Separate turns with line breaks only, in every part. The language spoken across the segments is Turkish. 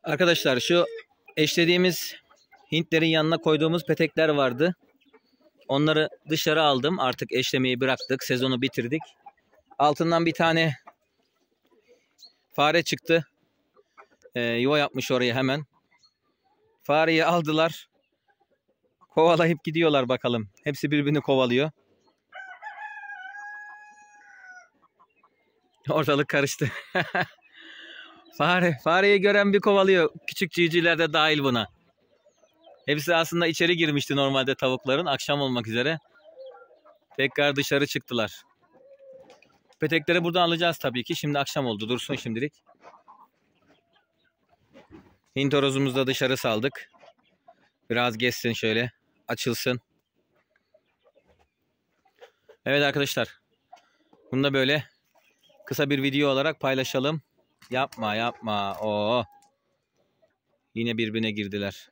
Arkadaşlar şu eşlediğimiz Hintlerin yanına koyduğumuz petekler vardı. Onları dışarı aldım. Artık eşlemeyi bıraktık. Sezonu bitirdik. Altından bir tane fare çıktı. Yuva yapmış oraya hemen. Fareyi aldılar. Kovalayıp gidiyorlar bakalım. Hepsi birbirini kovalıyor. Ortalık karıştı. Fareyi gören bir kovalıyor. Küçük civcivler de dahil buna. Hepsi aslında içeri girmişti normalde tavukların. Akşam olmak üzere. Tekrar dışarı çıktılar. Petekleri buradan alacağız tabii ki. Şimdi akşam oldu. Dursun şimdilik. Hint horozumuzu da dışarı saldık. Biraz gezsin şöyle. Açılsın. Evet arkadaşlar. Bunu da böyle kısa bir video olarak paylaşalım. Yapma. Oo. Yine birbirine girdiler.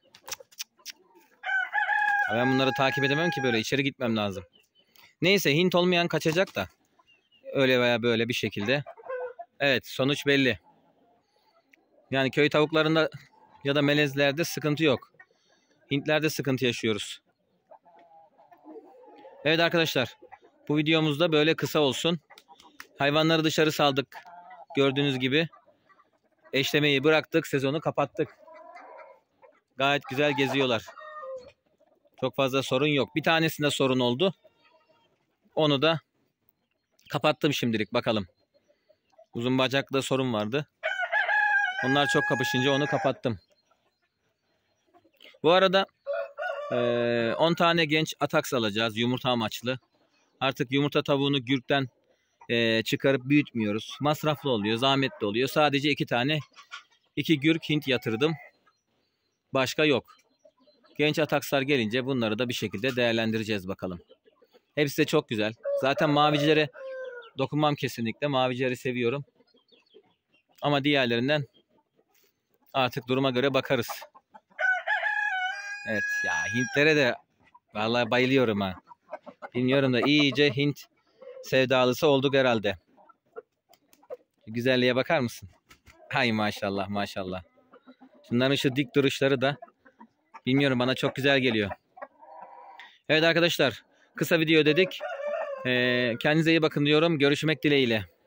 Ben bunları takip edemem ki böyle. İçeri gitmem lazım. Neyse Hint olmayan kaçacak da. Öyle veya böyle bir şekilde. Evet sonuç belli. Yani köy tavuklarında ya da melezlerde sıkıntı yok. Hintlerde sıkıntı yaşıyoruz. Evet arkadaşlar. Bu videomuz da böyle kısa olsun. Hayvanları dışarı saldık. Gördüğünüz gibi. Eşlemeyi bıraktık. Sezonu kapattık. Gayet güzel geziyorlar. Çok fazla sorun yok. Bir tanesinde sorun oldu. Onu da kapattım şimdilik. Bakalım. Uzun bacaklı sorun vardı. Onlar çok kapışınca onu kapattım. Bu arada 10 tane genç ataks alacağız. Yumurta amaçlı. Artık yumurta tavuğunu gürkten çıkarıp büyütmüyoruz. Masraflı oluyor. Zahmetli oluyor. Sadece 2 gürk Hint yatırdım. Başka yok. Genç atakslar gelince bunları da bir şekilde değerlendireceğiz bakalım. Hepsi de çok güzel. Zaten mavicilere dokunmam kesinlikle. Mavicileri seviyorum. Ama diğerlerinden artık duruma göre bakarız. Evet ya Hintlere de vallahi bayılıyorum ha. Bilmiyorum da iyice Hint sevdalısı olduk herhalde. Güzelliğe bakar mısın? Hay maşallah. Şunların şu dik duruşları da bilmiyorum bana çok güzel geliyor. Evet arkadaşlar kısa video dedik. Kendinize iyi bakın diyorum. Görüşmek dileğiyle.